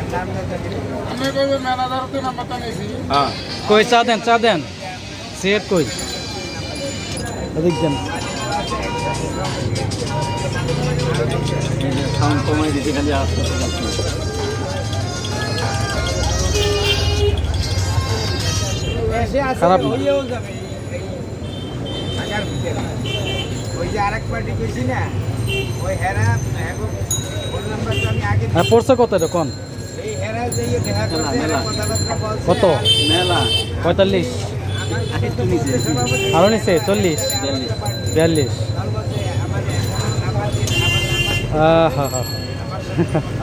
কই চা দেন সিগারেট কই এদিক দেন সাউন্ড কমাই দিতে খালি আসতে খারাপ না পড়ছে কত এটা কোন কত মেলা 45 আরো নিচে 40 42 হা